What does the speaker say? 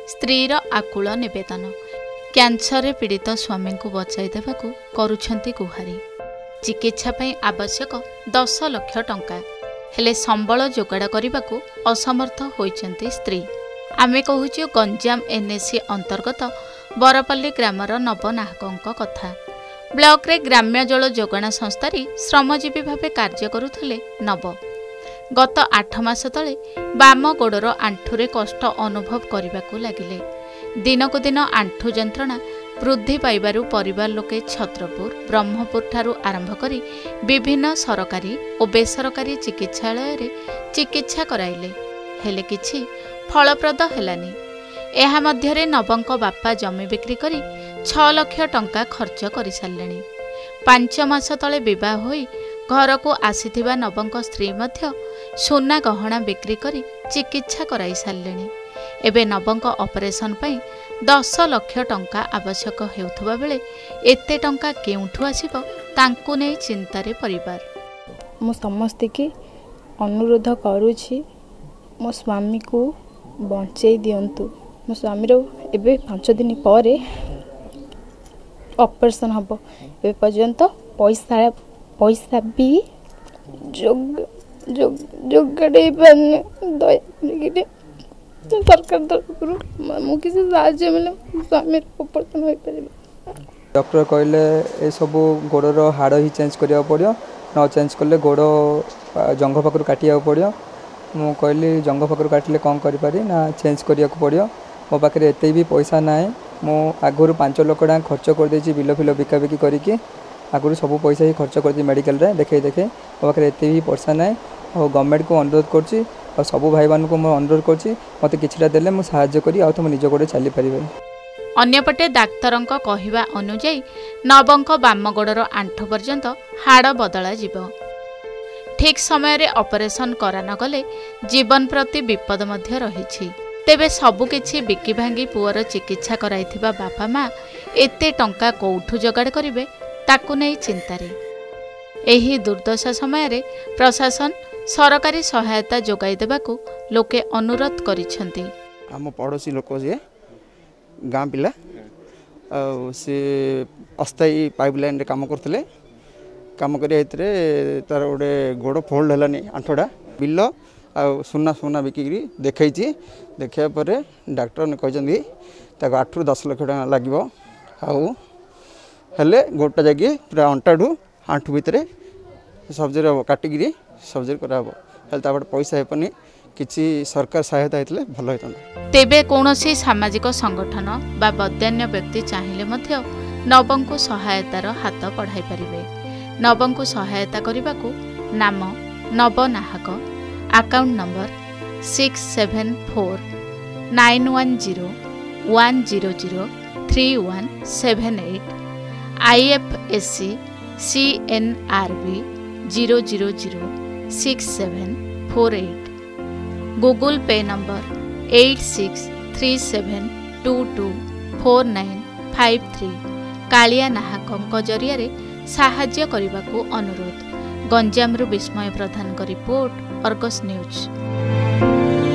स्त्रीर आकुल निवेदन कैंसर पीड़ित स्वामी को बचाई देवाकू करुछंती गुहारी। चिकित्सा पई आवश्यक 10 लाख टंका हेले संबल जोगाड़ करने को असमर्थ होइछंती स्त्री। आमे कहूछु गंजाम एनएसी अंतर्गत बरपल्ली ग्रामर नवनाहकों कथा। ब्लॉक रे ग्राम्य जल जोगाण संस्थारी श्रमजीवी भावे कार्य करुथिले नव। गत 8 मास तले बाम गोड़र आंठुरे कष्ट अनुभव करने लगिले। दिनकु दिन आंठु जंत्रणा वृद्धि पाइबारु परिवार लोके छत्रपुर ब्रह्मपुर ठारू आरंभ करी विभिन्न सरकारी और बेसरकारी चिकित्सालय रे चिकित्सा कराइले हेले किछि फलप्रद हेलानी। एहा मध्यरे नवंक बापा जमी बिक्री करी 6 लाख टंका खर्च करि सारलेनी। 5 मास तले विवाह होई घर को आसीथिबा नवंक स्त्री मध्य सोना गहना बिक्री करी चिकित्सा कराई सारलेनी। एबे नवंक ऑपरेशन पई 10 लाख टंका आवश्यक हेउथबा बेले एते टंका केउठु आसीबो तांकु नै चिंतारे परिवार। मो समस्त की अनुरोध करूछि मो स्वामी को बंचै दियंतु। मो स्वामी रो एबे 5 दिन परे ऑपरेशन हबो। ए पर्यंत पैसा भी जोगाड़े दया सरकार तरफ मुझे साहाଯ୍य मिले स्वामी ऑपरेशन हो पारे। डॉक्टर कहले ए सब गोड़र हाड़ ही चेंज करिया पड़ियो न चेंज करले गोड़ जंघ पाखर काटिया पड़ियो। मु कहली जंघ पाखर काटिले कौन करि पारी ना चेंज करिया पड़ियो। मो पाखे एते भी पैसा ना मु आगुरु 5 लाख टका खर्च कर देछि बिल फिल बिका बिकी करिके आगुरु सब पैसा ही खर्च कर दी मेडिकल रे देखे मो पाखे एते भी पैसा ना और गवर्नमेंट को अनुरोध करछि और सब भाई मान को मो अनुरोध करछि मते किछटा देले मु सहाय्य करी आ तुम निज गोड़े चली परिबे। अन्यपटे डाक्तरंक कहिबा अनुଯାयी नवंक बाम गोड़र आंठु पर्यंत हाड़ बदला जीव। ठीक समय रे ऑपरेशन करा न गले जीवन प्रति विपद मध्य रहिछि। तेबे सबुकिछि बिकी भांगी पुअर चिकित्सा कराइथिबा बापा माँ एते टंका कोठु जोगाड़ करिवे ताकु नै चिंतारे। एही दुर्दशा समय रे प्रशासन सरकारी सहायता जोगाई देबाकू लोके अनुरोध करिसेंती। आम पड़ोसी लोक जे गाँ पिला से अस्थायी पाइपलाइन रे काम करथिले। काम करिया हितरे तार गोटे गोड़ फोल्ड हलानी आंठड़ा बिल आ सुना बिकिरी देखैछि। देखिया परे डॉक्टर ने कहछन्ती ताको 8 ରୁ 10 लाख टका लागिवो आउ हेले गोटा जागी पूरा अंटाडू आंठू भितरे सर्जरी हम काटिकी सर्जरी कराबो हेले ताबड पैसा हेपनी किछि सरकार सहायता हेतले भलो हेतन। तेबे कोनोसी सामाजिक संगठन बा बद्यान्य व्यक्ति चाहिले मध्य नवंकु सहायतार हाथ बढ़ाई परिबे। नवंकु सहायता करिबाकू नाम नवनाहक account number 674910103178 IFSC CNRB 0006748 Google Pay number 8637224953 Kalia नाहकंक जरिया साहाय्य करने अनुरोध। गंजामरू विस्मय प्रधान रिपोर्ट अर्गस न्यूज।